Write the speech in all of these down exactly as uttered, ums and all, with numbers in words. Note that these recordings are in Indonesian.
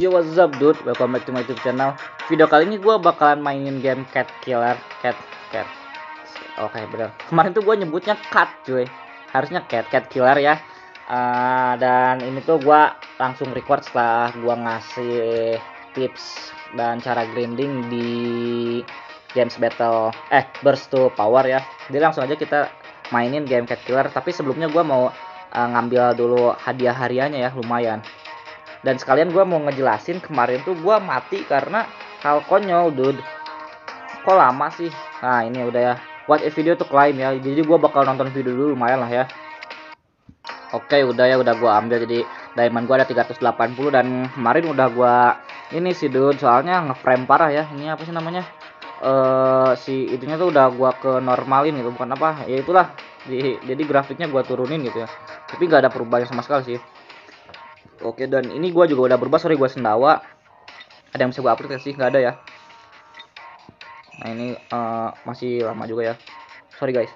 Yo, what's up dude, welcome back to my YouTube channel. Video kali ini gue bakalan mainin game Cat Killer. Cat Cat Oke, okay, bener. Kemarin tuh gue nyebutnya Cat cuy, harusnya Cat Cat Killer ya. uh, Dan ini tuh gue langsung record setelah gue ngasih tips dan cara grinding di Games Battle Eh Burst to Power ya. Jadi langsung aja kita mainin game Cat Killer. Tapi sebelumnya gue mau uh, ngambil dulu hadiah hariannya ya, lumayan. Dan sekalian gue mau ngejelasin kemarin tuh gue mati karena hal konyol dude. Kok lama sih? Nah ini udah ya, watch a video to climb ya. Jadi gue bakal nonton video dulu, lumayan lah ya. Oke udah ya, udah gue ambil. Jadi diamond gue ada tiga ratus delapan puluh. Dan kemarin udah gue ini sih dude, soalnya ngeframe parah ya. Ini apa sih namanya, uh, si itunya tuh udah gue ke normalin gitu, bukan apa ya, itulah. Jadi, jadi grafiknya gue turunin gitu ya. Tapi gak ada perubahan sama sekali sih. Oke, dan ini gue juga udah berubah. Sorry gue sendawa. Ada yang bisa gue upload sih? Nggak ada ya. Nah ini uh, masih lama juga ya. Sorry guys.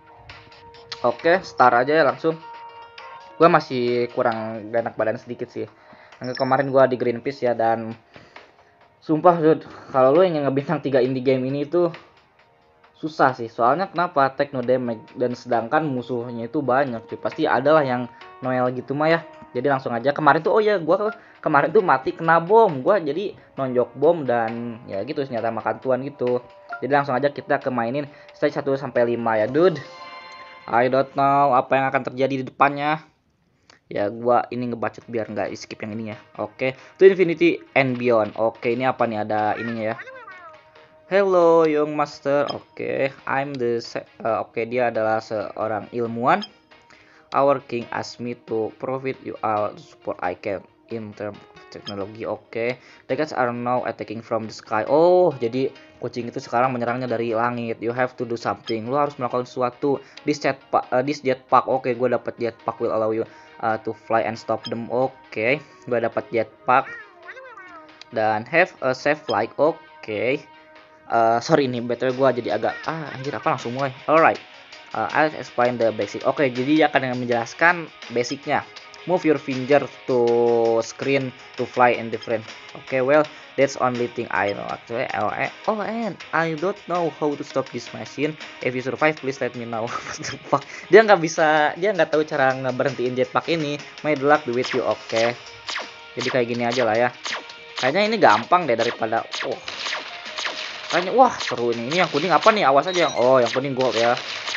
Oke, start aja ya langsung. Gue masih kurang gak enak badan sedikit sih. Yang kemarin gue di Greenpeace ya. Dan sumpah dude, kalau lo yang ngebintang tiga indie game ini tuh susah sih. Soalnya kenapa? Take no damage. Dan sedangkan musuhnya itu banyak cuy. Pasti adalah yang Noel gitu mah ya. Jadi langsung aja. Kemarin tuh oh ya, gua kemarin tuh mati kena bom. Gua jadi nonjok bom dan ya gitu, senjata makan tuan gitu. Jadi langsung aja kita ke mainin stage satu sampai lima ya, dude. I don't know apa yang akan terjadi di depannya. Ya gua ini ngebacot biar nggak skip yang ini ya. Oke, to infinity and beyond. Oke, ini apa nih, ada ininya ya. Hello young master. Oke, I'm the uh, oke, dia adalah seorang ilmuwan. Our king asked me to provide you all the support I can in terms of technology. Oke, okay. The cats are now attacking from the sky. Oh, jadi kucing itu sekarang menyerangnya dari langit. You have to do something. Lu harus melakukan sesuatu. This jetpack, uh, this jetpack. Oke, okay, gue dapat jetpack will allow you uh, to fly and stop them. Oke, okay. Gue dapat jetpack dan have a safe flight. Oke. Okay. Uh, sorry ini betul gue jadi agak ah anjir apa langsung mulai. Alright. Uh, I'll explain the basic. Oke, okay, jadi dia akan menjelaskan basicnya. Move your finger to screen to fly in different. Oke, okay, well, that's only thing I know actually. Oh, oh, and I don't know how to stop this machine. If you survive, please let me know. Fuck. Dia nggak bisa, dia nggak tahu cara ngeberhentiin jetpack ini. May the luck be with you. Oke. Okay. Jadi kayak gini aja lah ya. Kayaknya ini gampang deh daripada. Oh. Kayaknya wah seru ini. Ini yang kuning apa nih? Awas aja yang. Oh, yang kuning gold ya.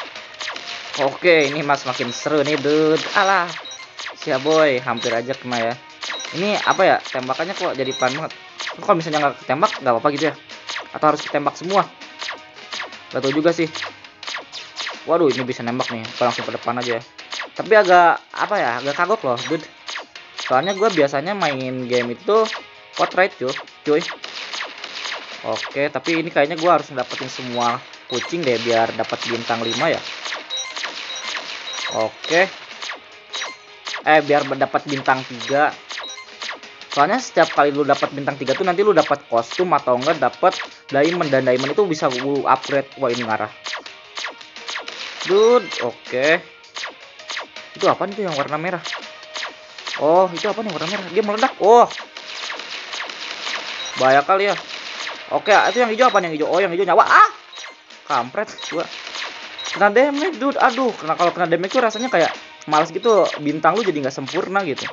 Oke, ini mas makin seru nih dude. Alah, siap boy, hampir aja kena ya. Ini apa ya, tembakannya kok jadi pelan banget. Kalau misalnya nggak ketembak nggak apa-apa gitu ya, atau harus ketembak semua? Gak tau juga sih. Waduh, ini bisa nembak nih, kalau langsung ke depan aja ya. Tapi agak apa ya, agak kagok loh dude. Soalnya gue biasanya main game itu portrait cuy cuy. Oke, tapi ini kayaknya gue harus dapetin semua kucing deh biar dapat bintang lima ya. Oke. Eh biar dapat bintang tiga. Soalnya setiap kali lu dapat bintang tiga tuh nanti lu dapat kostum atau enggak dapat diamond, dan diamond itu bisa lu upgrade. Wah, ini ngarah. Dude, oke. Itu apa nih tuh yang warna merah? Oh, itu apa nih warna merah? Dia meledak. Oh. Bahaya kali ya. Oke, itu yang hijau apa nih yang hijau? Oh, yang hijau nyawa. Ah. Kampret gua. Kena damage dude, aduh, karena kalau kena damage tuh rasanya kayak malas gitu, bintang lu jadi nggak sempurna gitu.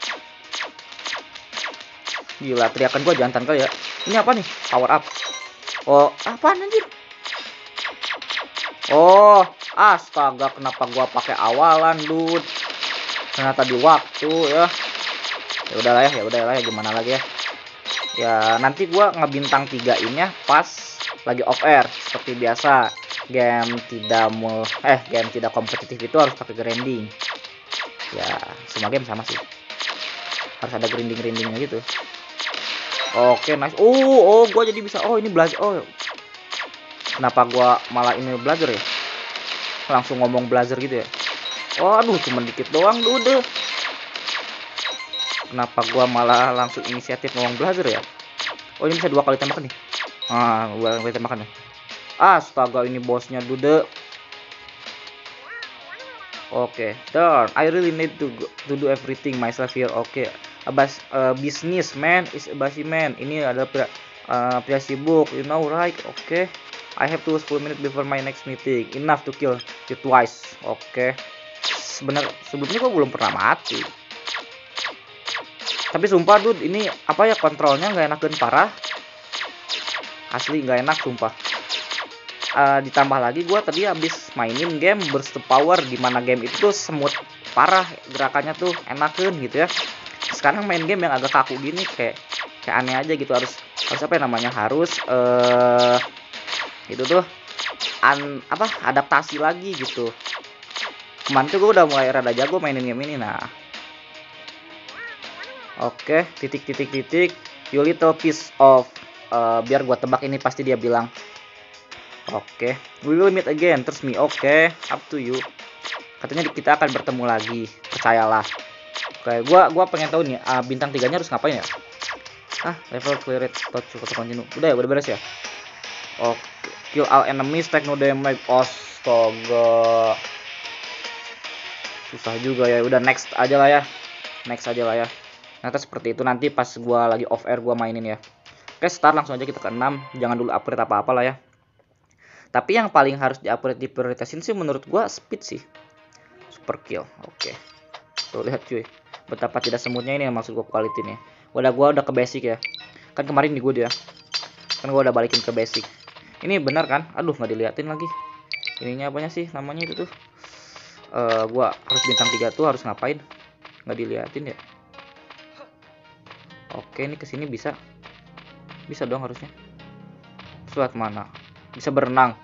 Gila, teriakan gua jantan kali ya. Ini apa nih? Power up. Oh, apaan anjir? Oh, astaga, kenapa gua pakai awalan dude? Ternyata di waktu ya. Ya udahlah ya, ya udahlah ya, gimana lagi ya? Ya nanti gua ngebintang tiga ini pas lagi off air seperti biasa. Game tidak mau eh game tidak kompetitif itu harus pakai grinding. Ya, semua game sama sih. Harus ada grinding-grindingnya gitu. Oke, nice. Oh, oh, gua jadi bisa. Oh, ini belajar. Oh. Kenapa gua malah ini belajar ya? Langsung ngomong belajar gitu ya. Oh, aduh, cuma dikit doang dude. Kenapa gua malah langsung inisiatif ngomong belajar ya? Oh, ini bisa dua kali tembakan nih. Ah, dua kali tembakan nih. Astaga, ini bosnya dude. Oke, okay, darn, I really need to go, to do everything myself here. Oke, okay. Abas uh, business man is a busy man. Ini adalah pria, uh, pria sibuk, you know right? Oke. Okay. I have to sepuluh minutes before my next meeting. Enough to kill you twice. Oke. Okay. Sebenarnya sebelumnya gua belum pernah mati. Tapi sumpah dude, ini apa ya, kontrolnya nggak enakan parah. Asli nggak enak sumpah. Uh, ditambah lagi gue tadi habis mainin game Burst Power, dimana game itu tuh semut parah, gerakannya tuh enakan gitu ya. Sekarang main game yang agak kaku gini kayak kayak aneh aja gitu. Harus harus apa ya namanya, harus uh, itu tuh an apa adaptasi lagi gitu. Kemarin tuh gue udah mulai rada jago mainin game ini. Nah oke, okay, titik titik titik you little piece of uh, biar gue tebak ini pasti dia bilang oke, okay. We will meet again. Terus me, oke, okay. Up to you. Katanya kita akan bertemu lagi, percayalah. Oke, okay. gua gua pengen tahu nih, uh, bintang tiganya harus ngapain ya? Ah, level clear it, touch to continue. Udah ya, udah beres ya. Oke, okay. Kill all enemies, take no damage. Astaga. Susah juga ya. Udah next aja lah ya. Next aja lah ya. Nanti seperti itu nanti pas gua lagi off air gua mainin ya. Oke, okay, start langsung aja kita ke enam. Jangan dulu upgrade apa-apa lah ya. Tapi yang paling harus di-upgrade diprioritasin sih menurut gua speed sih. Super kill. Oke. Okay. Tuh lihat cuy. Betapa tidak semutnya ini yang maksud gua quality nih. Udah gua udah ke basic ya. Kan kemarin di gua dia. Kan gua udah balikin ke basic. Ini benar kan? Aduh nggak diliatin lagi. Ininya apanya sih namanya itu tuh? Uh, gua harus bintang tiga tuh harus ngapain? Nggak diliatin ya. Oke, ini kesini bisa. Bisa dong harusnya. Suat mana? Bisa berenang.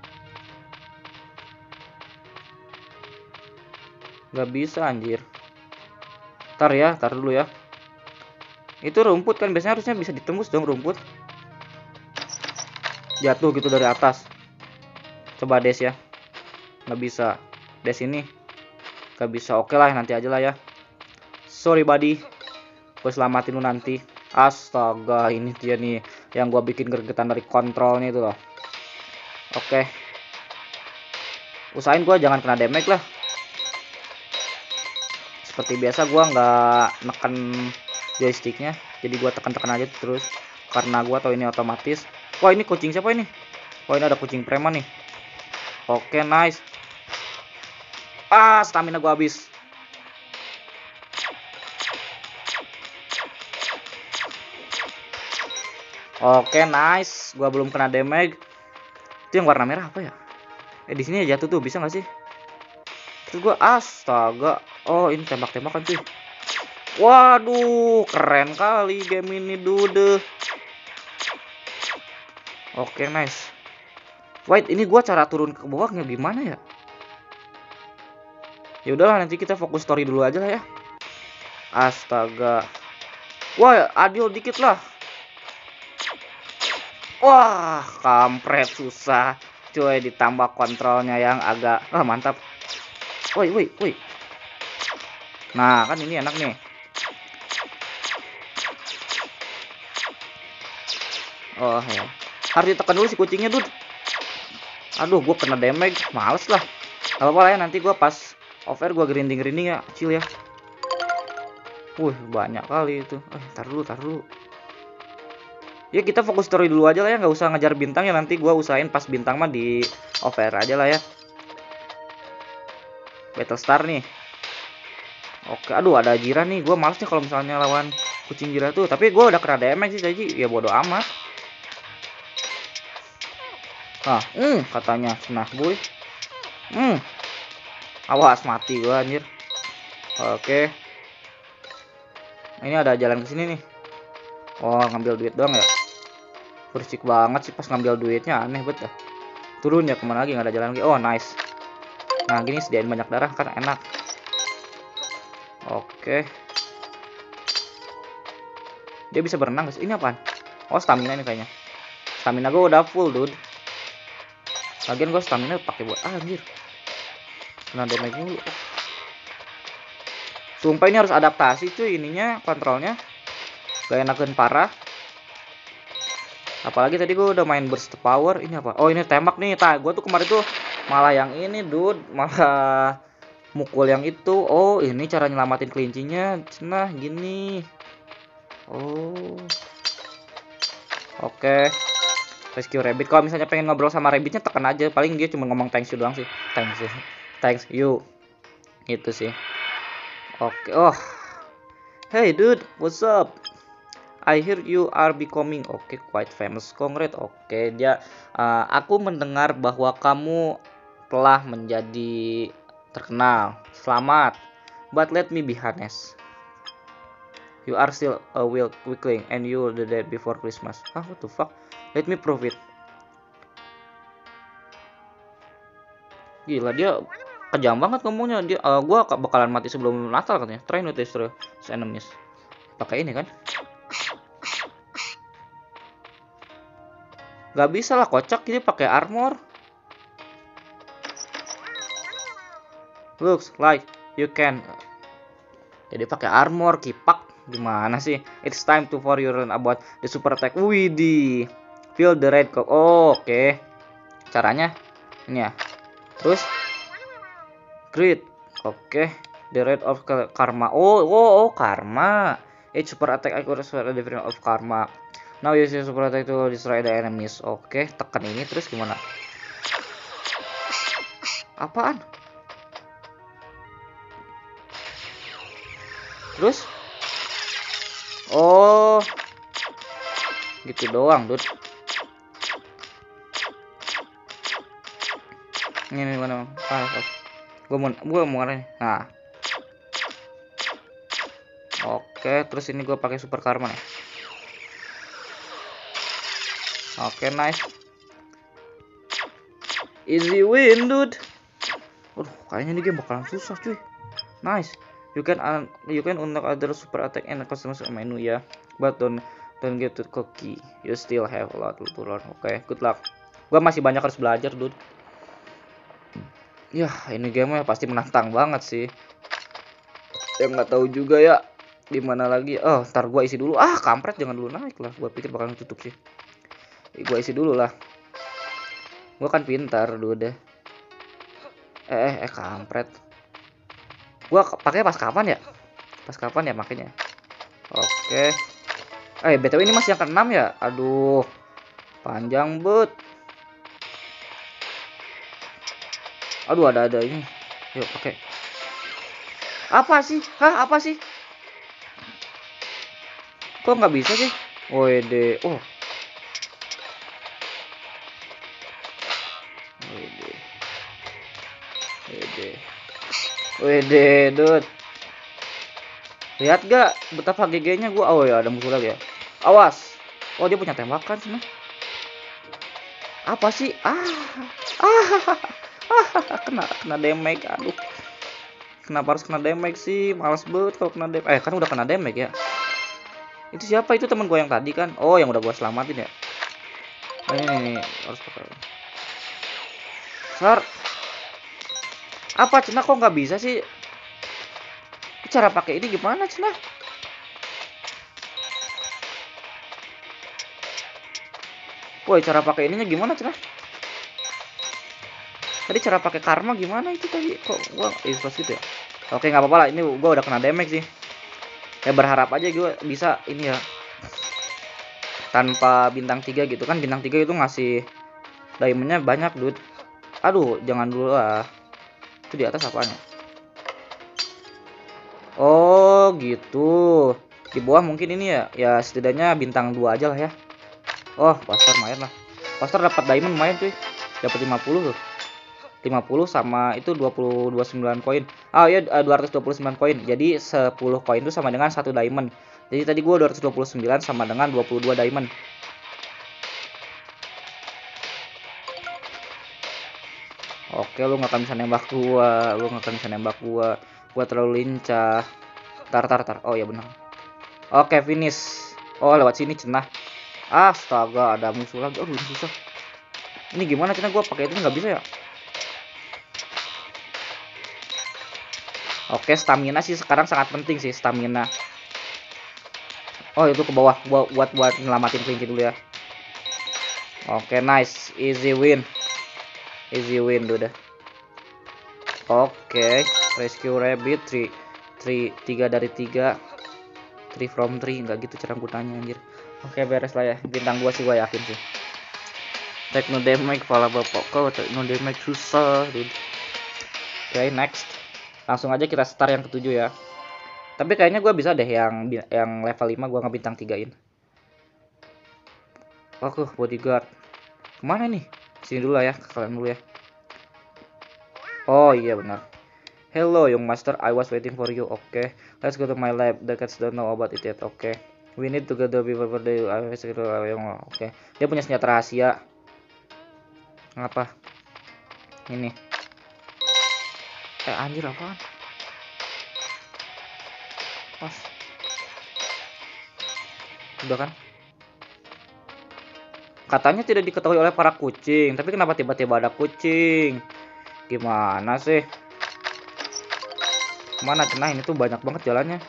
Gak bisa anjir. Ntar ya, ntar dulu ya. Itu rumput kan biasanya harusnya bisa ditembus dong rumput. Jatuh gitu dari atas. Coba dash ya. Gak bisa. Dash ini gak bisa. Oke lah nanti aja lah ya. Sorry buddy. Gue selamatin lu nanti. Astaga, ini dia nih yang gue bikin gregetan dari kontrolnya itu loh. Oke. Usahain gue jangan kena damage lah. Seperti biasa gue nggak neken joysticknya, jadi gue tekan-tekan aja terus karena gue tahu ini otomatis. Wah ini kucing siapa ini? Wah ini ada kucing preman nih. Oke nice. Ah stamina gue habis. Oke nice, gue belum kena damage. Itu yang warna merah apa ya? Eh di sini jatuh tuh bisa nggak sih? Terus gue astaga. Oh ini tembak-tembakan cuy. Waduh keren kali game ini dude. Oke nice. Wait ini gue cara turun ke bawahnya gimana ya? Ya udahlah nanti kita fokus story dulu aja lah ya. Astaga. Wah adil dikit lah. Wah kampret susah. Cuy ditambah kontrolnya yang agak ah mantap. Woi woi woi. Nah kan ini enak nih. Oh ya. Harus ditekan dulu si kucingnya dude. Aduh gue kena damage. Males lah. Gak apa-apa lah ya nanti gue pas off air gue grinding-grinding ya. Chill ya. Wih banyak kali itu. Eh tar dulu tar dulu. Ya kita fokus story dulu aja lah ya. Gak usah ngejar bintang ya. Nanti gue usahain pas bintang mah di off air aja lah ya. Battle Star nih. Oke, aduh ada Jira nih. Gue males nih kalau misalnya lawan kucing Jira tuh. Tapi gue udah kena damage sih jadi ya bodo amat. Nah, hmm, katanya nah boy. Hmm. Awas mati gue anjir. Oke. Ini ada jalan ke sini nih. Oh, ngambil duit doang ya. Bersik banget sih pas ngambil duitnya, aneh banget dah. Turun ya kemana lagi, nggak ada jalan lagi. Oh, nice. Nah, gini sediain banyak darah kan enak. Oke. Dia bisa berenang guys. Ini apaan? Oh, stamina ini kayaknya. Stamina gue udah full, dude. Lagian gue stamina pakai buat ah, anjir. Kena damage dulu. Sumpah ini harus adaptasi cuy ininya, kontrolnya. Gak enakan parah. Apalagi tadi gue udah main burst power. Ini apa? Oh, ini tembak nih. Tah, gue tuh kemarin tuh malah yang ini, dude. Malah mukul yang itu. Oh, ini cara nyelamatin kelincinya. Nah, gini. Oh. Oke. Rescue rabbit. Kalau misalnya pengen ngobrol sama rabbitnya tekan aja. Paling dia cuma ngomong thanks you doang sih. Thanks you. Thanks you. Itu sih. Oke. Oh. Hey dude, what's up? I hear you are becoming okay quite famous. Congrats. Oke, dia uh, aku mendengar bahwa kamu telah menjadi terkenal. Selamat. But let me be honest. You are still a wild weakling and you will dead before Christmas. Ah, what the fuck? Let me prove it. Gila, dia kejam banget ngomongnya. Dia uh, gua bakalan mati sebelum Natal katanya. Try not to destroy enemies. Pakai ini kan? Gak bisa lah, kocak, dia pakai armor. Looks like you can. Jadi pakai armor, kipak. Gimana sih? It's time to for you learn about the super attack. Widih. Feel the red cup. Oh, oke. Okay. Caranya ini ya. Terus grid. Oke. Okay. The red of karma. Oh, oh, oh, karma. It's super attack accuracy different of karma. Now use your super attack to destroy the enemies. Oke, okay. Tekan ini terus gimana? Apaan? Terus? Oh, gitu doang, dude. Ini mana? Ah, gue mau, gue mau ngarahin. Nah, oke. Terus ini gue pakai super karma nih. Oke, nice. Easy win, dude. Aduh, kayaknya ini game bakalan susah, cuy. Nice. You can un you can unlock other super attack and customize menu ya. But don't don't get to cocky. You still have a lot to learn. Oke, okay, good luck. Gua masih banyak harus belajar, dude. Ya, ini game pasti menantang banget sih. Ya nggak tahu juga ya gimana lagi. Oh, ntar gua isi dulu. Ah, kampret, jangan dulu naik lah. Gua pikir bakalan tutup sih. Gua isi dulu lah. Gua kan pintar, dude. Eh, eh, eh kampret. Gua pakai pas kapan ya? Pas kapan ya makanya? Oke. Eh, B T W ini masih yang keenam ya? Aduh. Panjang bet. Aduh, ada ada ini. Yuk, oke. Apa sih? Hah, apa sih? Kok nggak bisa sih? Wede. Oh. Wede. Wede. Wede, dude. Lihat gak betapa G G-nya gua? Oh ya, ada musuh lagi ya. Awas. Oh, dia punya tembakan sih. Apa sih? Ah. Ah. Ah, kena kena damage. Aduh. Kenapa harus kena damage sih? Males banget kalau kena damage. Eh, kan udah kena damage ya. Itu siapa? Itu teman gua yang tadi kan. Oh, yang udah gua selamatin ya. Oh, ini, ini, ini harus pakai. Sar. Apa Cina kok nggak bisa sih? Cara pakai ini gimana Cina? Woi, cara pakai ininya gimana Cina? Tadi cara pakai karma gimana itu tadi? Kok gua ikhlas gitu ya? Oke, nggak apa-apa lah. Ini gua udah kena damage sih. Ya berharap aja gua bisa ini ya. Tanpa bintang tiga gitu kan. Bintang tiga itu ngasih diamondnya banyak, dude. Aduh, jangan dulu lah. Itu di atas apaan ya? Oh gitu. Di bawah mungkin ini ya. Ya setidaknya bintang dua aja lah ya. Oh, pastor main lah. Pastor dapat diamond main cuy. Dapat lima puluh tuh. lima puluh sama itu dua puluh sembilan koin. Ah ya, dua ratus dua puluh sembilan koin. Jadi sepuluh koin itu sama dengan satu diamond. Jadi tadi gua dua ratus dua puluh sembilan sama dengan dua puluh dua diamond. Oke, lu nggak akan bisa nembak gua. Lu nggak akan bisa nembak gua. Gua terlalu lincah. Tar tar tar. Oh ya benar. Oke, finish. Oh, lewat sini cenah. Astaga, ada musuh lagi. Aduh, susah. Ini gimana cenah gua pakai itu nggak bisa ya? Oke, stamina sih sekarang sangat penting sih, stamina. Oh, itu ke bawah. Gua buat buat nyelamatin kelinci dulu ya. Oke, nice. Easy win. Easy win udah. Oke. Rescue rabbit three three tiga dari tiga. three from three, enggak gitu cara gunanya anjir. Oke, beres lah ya. Bintang gua sih gua yakin sih. Take no damage, pala bapak kau take no damage susah, dude. Oke, okay, next. Langsung aja kita start yang ketujuh ya. Tapi kayaknya gua bisa deh yang yang level lima gua ngebintang tiga-in. Oke, bodyguard. Kemana nih? Sini dulu lah ya, ke kalian dulu ya. Oh iya benar. Hello young master, I was waiting for you. Oke, okay. Let's go to my lab. The cats don't know about it yet. Oke, okay. We need to get the before they. Oke, okay. Dia punya senjata rahasia. Apa? Ini. Eh anjir apaan? Pas. Udah kan? Katanya tidak diketahui oleh para kucing, tapi kenapa tiba-tiba ada kucing? Gimana sih? Mana cenah ini tuh banyak banget jalannya.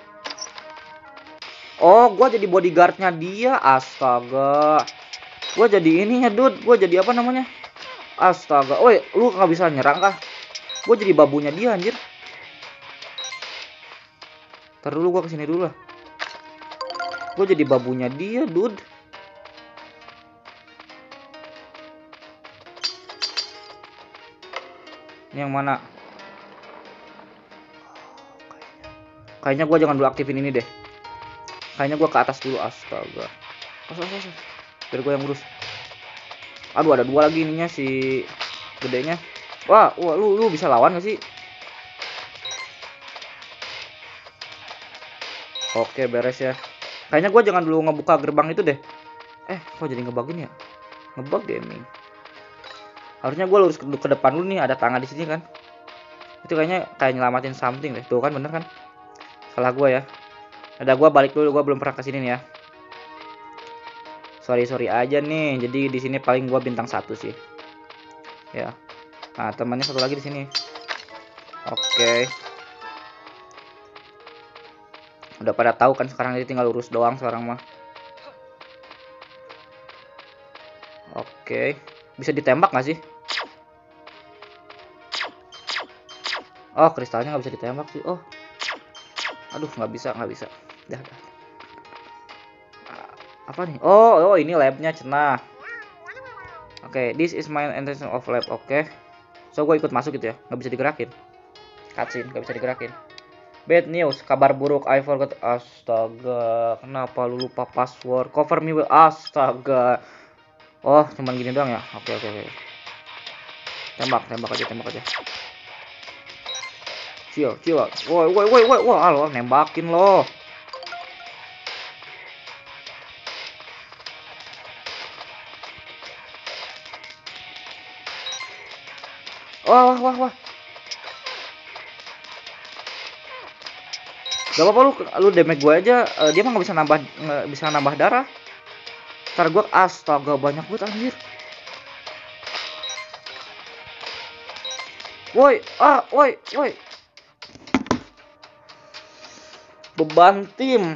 Oh, gua jadi bodyguardnya dia. Astaga. Gua jadi ininya, dude. Gua jadi apa namanya? Astaga. Woi, lu nggak bisa nyerang kah? Gua jadi babunya dia anjir. Ntar dulu gua kesini dulu lah. Gua jadi babunya dia, dude. Ini yang mana? Kayaknya gue jangan dulu aktifin ini deh. Kayaknya gue ke atas dulu. Astaga. Astaga, astaga. Biar gue yang urus. Aduh, ada dua lagi ininya si gedenya. Wah, wah lu lu bisa lawan gak sih? Oke, beres ya. Kayaknya gue jangan dulu ngebuka gerbang itu deh. Eh, kok jadi ngebug ini ya? Ngebug gaming. Harusnya gue lurus ke, ke depan dulu nih, ada tangga di sini kan. Itu kayaknya kayak nyelamatin something deh. Tuh kan bener kan? Salah gue ya. Ada gue balik dulu, gue belum pernah kesini nih ya. Sorry sorry aja nih. Jadi di sini paling gue bintang satu sih. Ya. Nah temannya satu lagi di sini. Oke. Udah pada tahu kan sekarang, jadi tinggal lurus doang sekarang mah. Oke. Bisa ditembak nggak sih? Oh, kristalnya nggak bisa ditembak sih. Oh, aduh, nggak bisa, nggak bisa. Dah, dah. Apa nih? Oh, oh, ini labnya cenah. Oke, okay, this is my intention of lab. Oke, okay. So gue ikut masuk gitu ya. Nggak bisa digerakin. Cutscene, nggak bisa digerakin. Bad news, kabar buruk. I forgot. Astaga, kenapa lu lupa password? Cover me with. Astaga. Oh, cuman gini doang ya. Oke, okay, oke, okay, oke. Okay. Tembak, tembak aja, tembak aja. Chill, chill. Woi, woi, woi, woi, wah, lo nembakin lo. Wah, wah, wah, wah. Gak apa-apa lu, lu damage gue aja. Uh, dia mah nggak bisa nambah, nggak bisa nambah darah. Ntar gue, astaga, banyak banget anjir. Woi, ah, woi, woi. Beban tim.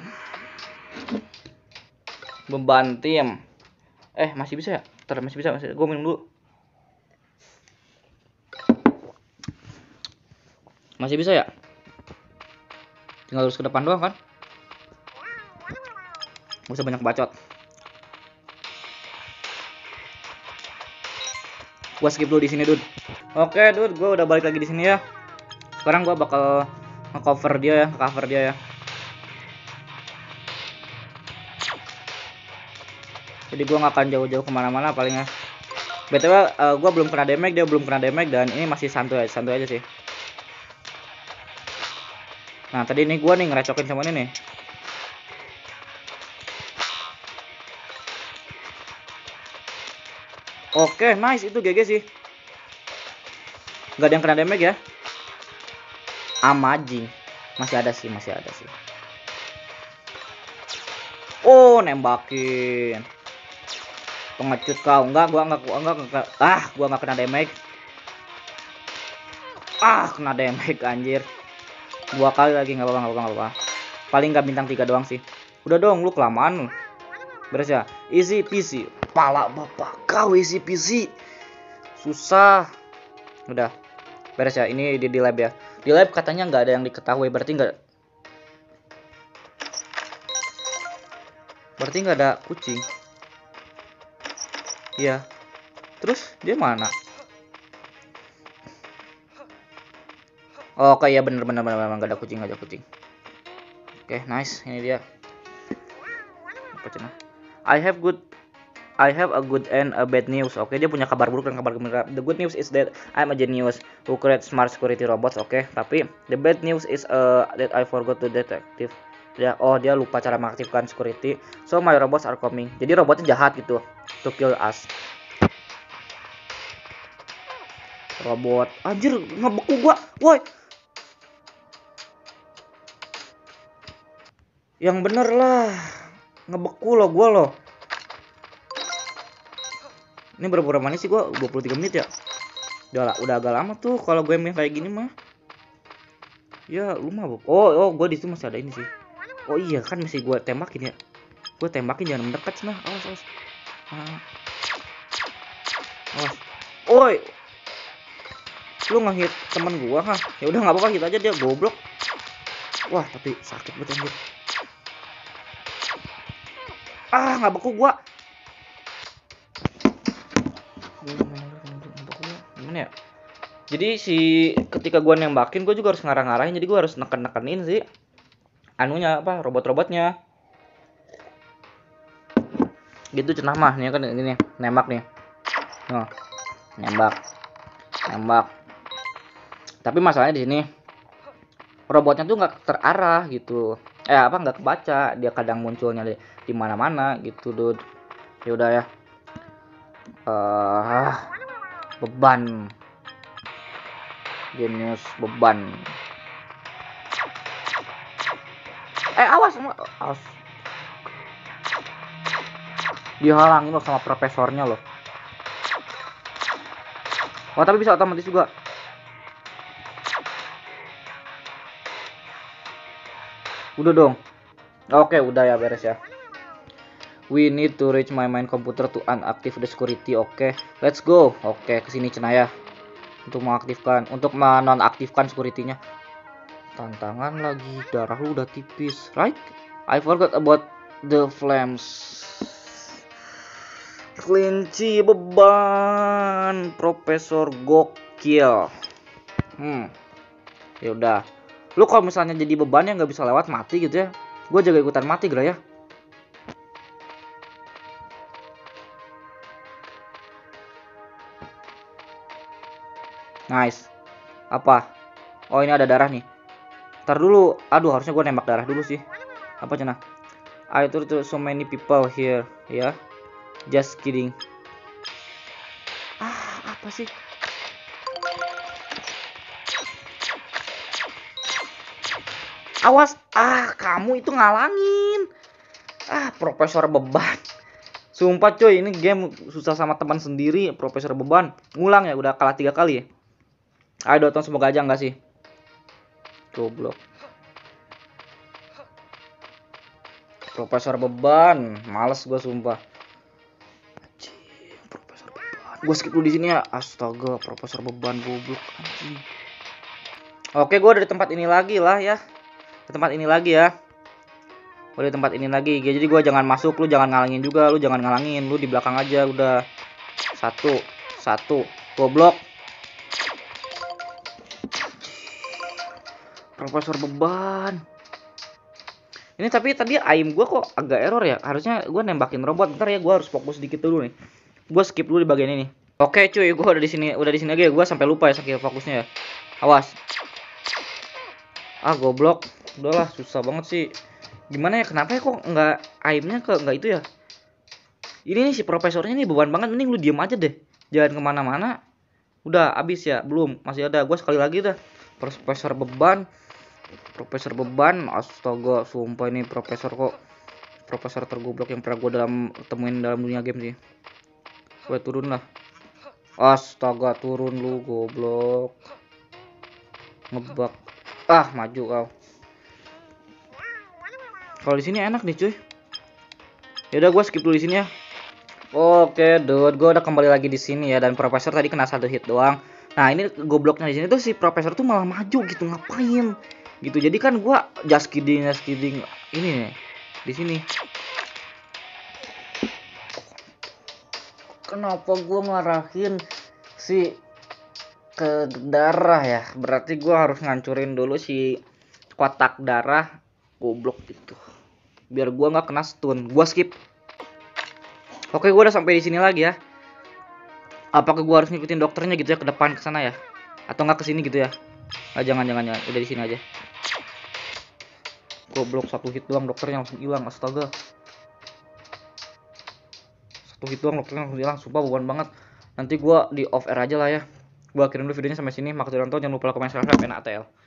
Beban tim. Eh, masih bisa ya? Ntar masih bisa, masih. Gue minum dulu. Masih bisa ya? Tinggal lurus ke depan doang kan? Gak usah banyak bacot. Gua skip dulu di sini, dude. Oke, dude, gue udah balik lagi di sini ya. Sekarang gue bakal nge-cover dia ya, cover dia ya. Jadi gue gak akan jauh-jauh kemana-mana paling ya. B T W uh, gue belum kena damage, dia belum kena damage, dan ini masih santuy aja, santuy aja sih. Nah tadi ini gue nih ngerecokin sama ini nih. Oke, nice, itu G G sih. Gak ada yang kena damage ya. Amazing. Masih ada sih, masih ada sih. Oh, nembakin. Pengecut kau. Enggak, gua enggak, gua enggak, enggak. Ah, gua enggak kena damage. Ah, kena damage anjir. Dua kali lagi, enggak apa-apa, enggak apa-apa, apa. Paling enggak bintang tiga doang sih. Udah dong, lu kelamaan. Beres ya. Easy peasy. Pala bapak kau easy peasy. Susah. Udah. Beres ya. Ini di, di lab ya. Di lab katanya nggak ada yang diketahui, berarti nggak berarti nggak ada kucing. Iya. Terus dia mana? Oh, kayak bener bener bener nggak ada kucing, nggak ada kucing. Oke, okay, nice. Ini dia. Apa cina? I have good I have a good and a bad news. Oke, okay, dia punya kabar buruk dan kabar gembira. The good news is that I'm a genius who create smart security robots. Oke, okay, tapi the bad news is uh, that I forgot to detective. Ya, oh dia lupa cara mengaktifkan security. So my robots are coming. Jadi robotnya jahat gitu, to kill us. Robot, anjir ngebeku gua, woi. Yang bener lah, ngebeku lo gua lo. Ini berapa menit sih gua? dua puluh tiga menit ya. Udah lah, udah agak lama tuh kalau gue main kayak gini mah. Ya, lu mah. Oh, oh, gua di situ masih ada ini sih. Oh iya kan masih gua tembakin ya. Gua tembakin jangan mendekat sih nah. Awas, awas. Ah. Awas. Oi. Lu ngehit temen gua kah? Ya udah enggak apa-apa, hit aja dia, goblok. Wah, tapi sakit banget anjir. Ah, nggak beku gua. Gimana ya? Jadi si ketika gua nembakin gua juga harus ngarah-ngarahin, jadi gua harus neken-nekenin sih anunya apa robot-robotnya. Gitu cenah mah nih kan ini nih, nembak nih. Nah, nembak. Nembak. Tapi masalahnya di sini robotnya tuh nggak terarah gitu. Eh apa nggak kebaca, dia kadang munculnya di, di mana-mana gitu, dude. Ya udah ya. Uh, beban. Genius beban. Eh awas, awas. Dihalangin loh sama profesornya loh. Oh tapi bisa otomatis juga. Udah dong. Oke udah ya, beres ya. We need to reach my main computer to unactive the security. Oke, let's go. Oke, kesini cenaya untuk mengaktifkan, untuk menonaktifkan security-nya. Tantangan lagi, darah lu udah tipis, right? I forgot about the flames. Kelinci beban, Profesor gokil. Hmm, ya udah. Lu kalau misalnya jadi beban yang nggak bisa lewat mati gitu ya, gue jaga ikutan mati gra ya. Nice. Apa? Oh ini ada darah nih. Ntar dulu. Aduh harusnya gue nembak darah dulu sih. Apa cina? I told so many people here. Ya. Yeah. Just kidding. Ah apa sih? Awas. Ah kamu itu ngalangin. Ah profesor beban. Sumpah coy, ini game susah sama teman sendiri. Profesor beban. Ngulang ya, udah kalah tiga kali ya. Ayo Dotong, semoga aja enggak sih. Goblok. Profesor beban, males gue sumpah. Anjing, profesor beban. Gue skip dulu di sini ya. Astaga, profesor beban goblok anjing. Oke, gue udah di tempat ini lagi lah ya. Di tempat ini lagi ya. Gue di tempat ini lagi. Jadi gue jangan masuk, lu jangan ngalangin juga, lu jangan ngalangin, lu di belakang aja udah. Satu, satu, goblok. Profesor beban. Ini tapi tadi aim gue kok agak error ya. Harusnya gue nembakin robot. Bentar ya, gue harus fokus dikit dulu nih. Gue skip dulu di bagian ini. Oke cuy, gue udah di sini, udah di sini lagi ya. Gue sampai lupa ya saking fokusnya ya. Awas. Ah goblok. Udahlah, susah banget sih. Gimana ya? Kenapa ya kok nggak aimnya ke nggak itu ya? Ini nih si profesornya nih beban banget. Mending lu diem aja deh. Jangan kemana-mana. Udah abis ya? Belum. Masih ada. Gue sekali lagi dah. Profesor beban. Profesor beban, astaga, sumpah ini profesor kok profesor tergoblok yang pernah gue dalam temuin dalam dunia game sih. Gue turun lah. Astaga, turun lu goblok. Ngebak. Ah, maju kau. Kalau di sini enak nih, cuy. Ya udah gue skip dulu di sini ya. Oke, dude, gue udah kembali lagi di sini ya, dan profesor tadi kena satu hit doang. Nah ini gobloknya di sini tuh si profesor tuh malah maju gitu, ngapain gitu. Jadi kan gua just kidding just kidding ini nih di sini. Kenapa gua ngarahin si ke darah ya? Berarti gua harus ngancurin dulu si kotak darah goblok gitu. Biar gua nggak kena stun. Gua skip. Oke, gua udah sampai di sini lagi ya. Apakah gua harus ngikutin dokternya gitu ya ke depan ke sana ya? Atau nggak ke sini gitu ya? Ah, jangan jangan jangan, udah di sini aja. Goblok, satu hit doang dokternya langsung hilang, astaga. Satu hit doang dokternya langsung hilang, sumpah beban banget. Nanti gua di off air aja lah ya. Gua akhirin dulu videonya sampai sini. Makasih udah nonton, jangan lupa like, comment, subscribe, dan A T L.